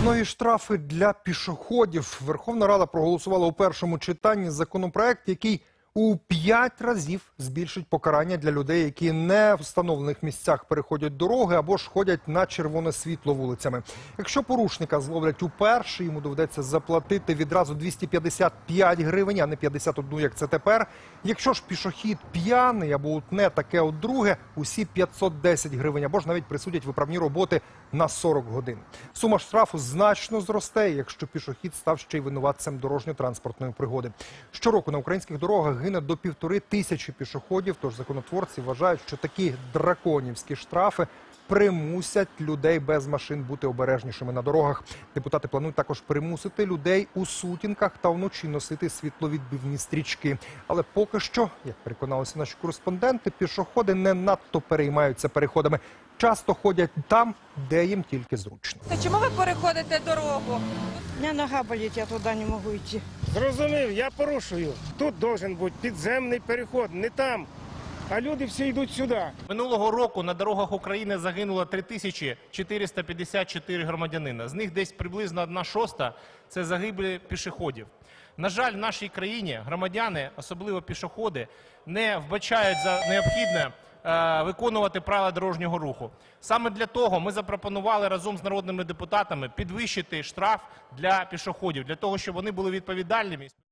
Нові штрафи для пішоходів. Верховна Рада проголосувала у першому читанні законопроект, який у 5 разів збільшить покарання для людей, які не в встановлених місцях переходять дороги або ж ходять на червоне світло вулицями. Якщо порушника зловлять уперше, йому доведеться заплатити відразу 255 гривень, а не 51, як це тепер. Якщо ж пішохід п'яний або утне таке от друге, усі 510 гривень, або ж навіть присудять виправні роботи на 40 годин. Сума штрафу значно зросте, якщо пішохід став ще й винуватцем дорожньо-транспортної пригоди. Щороку на українських дорогах гине до 1500 пішоходів, тож законотворці вважають, що такі драконівські штрафи примусять людей без машин бути обережнішими на дорогах. Депутати планують також примусити людей у сутінках та вночі носити світловідбивні стрічки. Але поки що, як переконалися наші кореспонденти, пішоходи не надто переймаються переходами. Часто ходять там, де їм тільки зручно. Чому ви переходите дорогу? У меня нога болит, я туда не могу идти. Зрозумів, я порушую. Тут должен бути підземний переход, не там. А люди всі йдуть сюди. Минулого року на дорогах України загинуло 3454 громадянина. З них десь приблизно 1/6 – це загиблі пішоходів. На жаль, в нашій країні громадяни, особливо пішоходи, не вбачають за необхідне виконувати правила дорожнього руху. Саме для того ми запропонували разом з народними депутатами підвищити штраф для пішоходів, для того, щоб вони були відповідальними.